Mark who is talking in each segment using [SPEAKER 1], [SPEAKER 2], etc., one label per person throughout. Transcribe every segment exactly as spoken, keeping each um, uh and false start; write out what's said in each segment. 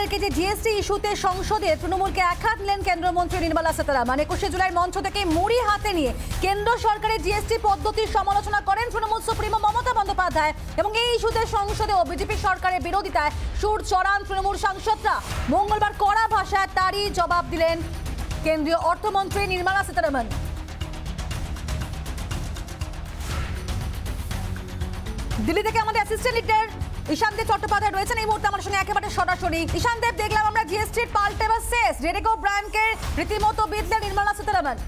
[SPEAKER 1] আপনাদেরকে যে জিএসটি ইস্যুতে সংসদে তৃণমূলকে একহাত নিলেন কেন্দ্রমন্ত্রী নির্মলা সীতারামন। একুশে জুলাই মঞ্চ থেকে মুড়ি হাতে নিয়ে কেন্দ্র সরকারের জিএসটি পদ্ধতির সমালোচনা করেন তৃণমূল সুপ্রিমো মমতা বন্দ্যোপাধ্যায় এবং এই ইস্যুতে সংসদে ও বিজেপি সরকারের বিরোধিতায় সুর চড়ান তৃণমূল সাংসদরা। মঙ্গলবার কড়া ভাষায় তারই জবাব দিলেন কেন্দ্রীয় অর্থমন্ত্রী নির্মলা সীতারামন। দিল্লি থেকে আমাদের অ্যাসিস্ট্যান্ট লিডার ঈশান দেব চট্টোপাধ্যায় রয়েছেন এই মুহূর্তে আমার সঙ্গে একেবারে সরাসরি। ঈশান দেব, দেখলাম আমরা জিএসটির পাল্টে বা শেষ ডেরেক ওব্রায়েনকে রীতিমতো বিদলেন নির্মলা সীতারামন।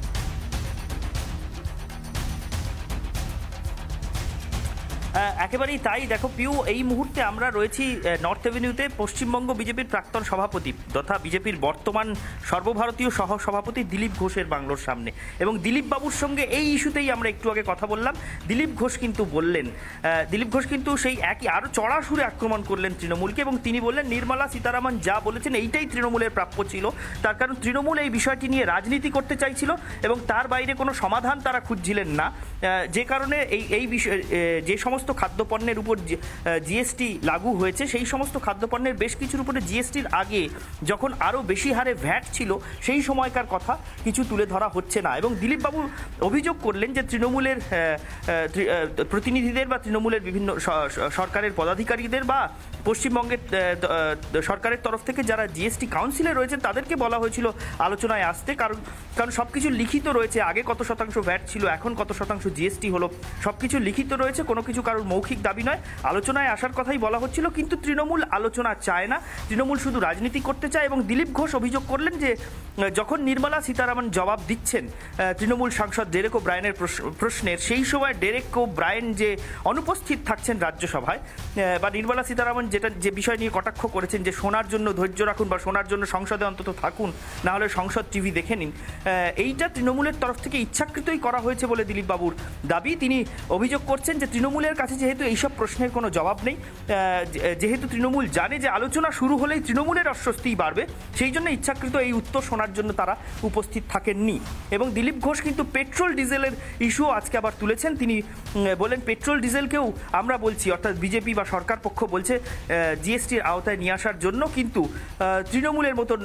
[SPEAKER 2] একেবারেই তাই। দেখো পিউ, এই মুহূর্তে আমরা রয়েছি নর্থ এভিনিউতে। পশ্চিমবঙ্গ বিজেপির প্রাক্তন সভাপতি তথা বিজেপির বর্তমান সর্বভারতীয় সহ সভাপতি দিলীপ ঘোষের বাংলোর সামনে, এবং দিলীপ বাবুর সঙ্গে এই ইস্যুতেই আমরা একটু আগে কথা বললাম। দিলীপ ঘোষ কিন্তু বললেন, দিলীপ ঘোষ কিন্তু সেই একই আরও চড়া সুরে আক্রমণ করলেন তৃণমূলকে, এবং তিনি বললেন নির্মলা সীতারামন যা বলেছেন এইটাই তৃণমূলের প্রাপ্য ছিল। তার কারণ তৃণমূল এই বিষয়টি নিয়ে রাজনীতি করতে চাইছিল এবং তার বাইরে কোনো সমাধান তারা খুঁজছিলেন না, যে কারণে এই এই বিষয় যে সমস্ত খাদ্যপণ্যের উপর জিএসটি লাগু হয়েছে সেই সমস্ত খাদ্যপণ্যের বেশ কিছুর উপরে জিএসটির আগে যখন আরও বেশি হারে ভ্যাট ছিল সেই সময়কার কথা কিছু তুলে ধরা হচ্ছে না। এবং দিলীপবাবু অভিযোগ করলেন যে তৃণমূলের প্রতিনিধিদের বা তৃণমূলের বিভিন্ন সরকারের পদাধিকারীদের বা পশ্চিমবঙ্গের সরকারের তরফ থেকে যারা জিএসটি কাউন্সিলে রয়েছেন তাদেরকে বলা হয়েছিল আলোচনায় আসতে, কারণ কারণ সব কিছু লিখিত রয়েছে। আগে কত শতাংশ ভ্যাট ছিল, এখন কত শতাংশ জিএসটি হলো, সব কিছু লিখিত রয়েছে, কোনো কিছু কারোর মৌখিক দাবি নয়। আলোচনায় আসার কথাই বলা হচ্ছিল, কিন্তু তৃণমূল আলোচনা চায় না, তৃণমূল শুধু রাজনীতি করতে চায়। এবং দিলীপ ঘোষ অভিযোগ করলেন যে যখন নির্মলা সীতারামন জবাব দিচ্ছেন তৃণমূল সাংসদ ডেরেক ওব্রায়েনের প্রশ্নের, সেই সময় ডেরেক ওব্রায়েন যে অনুপস্থিত থাকছেন রাজ্যসভায়, বা নির্মলা সীতারামন যেটা যে বিষয় নিয়ে কটাক্ষ করেছেন যে শোনার জন্য ধৈর্য রাখুন বা শোনার জন্য সংসদে অন্তত থাকুন, না হলে সংসদ টিভি দেখে নিন, এইটা তৃণমূলের তরফ থেকে ইচ্ছাকৃতই করা হয়েছে বলে দিলীপ বাবুর দাবি। তিনি অভিযোগ করছেন যে তৃণমূলের কাছে যেহেতু এইসব প্রশ্নের কোনো জবাব নেই, যেহেতু তৃণমূল জানে যে আলোচনা শুরু হলেই তৃণমূলের অস্বস্তিই বাড়বে, সেই জন্য ইচ্ছাকৃত এই উত্তর শোনার জন্য তারা উপস্থিত থাকেননি। এবং দিলীপ ঘোষ কিন্তু পেট্রোল ডিজেলের ইস্যুও আজকে আবার তুলেছেন। তিনি বলেন পেট্রোল ডিজেলকেও আমরা বলছি, অর্থাৎ বিজেপি বা সরকার পক্ষ বলছে জিএসটির আওতায় নিয়ে আসার জন্য, কিন্তু তৃণমূলের মতন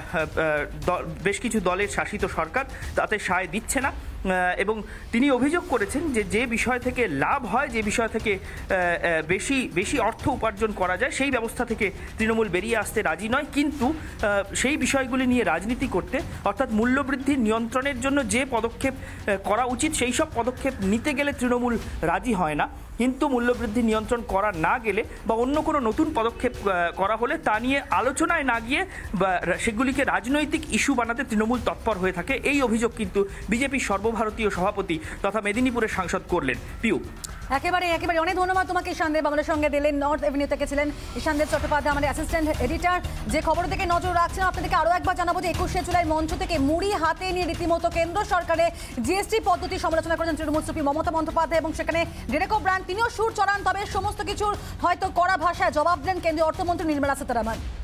[SPEAKER 2] বেশ কিছু দলের শাসিত সরকার তাতে সায় দিচ্ছে না। এবং তিনি অভিযোগ করেছেন যে যে বিষয় থেকে লাভ হয়, যে বিষয় থেকে বেশি বেশি অর্থ উপার্জন করা যায়, সেই ব্যবস্থা থেকে তৃণমূল বেরিয়ে আসতে রাজি নয়, কিন্তু সেই বিষয়গুলি নিয়ে রাজনীতি করতে, অর্থাৎ মূল্যবৃদ্ধির নিয়ন্ত্রণের জন্য যে পদক্ষেপ করা উচিত সেই সব পদক্ষেপ নিতে গেলে তৃণমূল রাজি হয় না, কিন্তু মূল্যবৃদ্ধি নিয়ন্ত্রণ করা না গেলে বা অন্য কোনো নতুন পদক্ষেপ করা হলে তা নিয়ে আলোচনায় না গিয়ে বা সেগুলিকে রাজনৈতিক ইস্যু বানাতে তৃণমূল তৎপর হয়ে থাকে। এই অভিযোগ কিন্তু বিজেপির সর্বভারতীয় সভাপতি তথা মেদিনীপুরের সাংসদ করলেন। পিউ,
[SPEAKER 1] একেবারে একেবারে অনেক ধন্যবাদ তোমাকে ঈশান দেব। আমাদের সঙ্গে দিলেন নর্থ এভিনিউ থেকে ছিলেন ঈশান দেব চট্টোপাধ্যায়, আমাদের অ্যাসিস্ট্যান্ট এডিটর। যে খবর থেকে নজর রাখছেন আপনাদেরকে আরও একবার জানাবো যে একুশে জুলাই মঞ্চ থেকে মুড়ি হাতে নিয়ে রীতিমতো কেন্দ্র সরকারের জিএসটি পদ্ধতি সমালোচনা করেছেন তৃণমূল সুপ্রিমো মমতা বন্দ্যোপাধ্যায়, এবং সেখানে ডেরেক ওব্রায়েন তিনিও সুর চড়ান, তবে সমস্ত কিছুর হয়তো কড়া ভাষায় জবাব দেন কেন্দ্রীয় অর্থমন্ত্রী নির্মলা সীতারামন।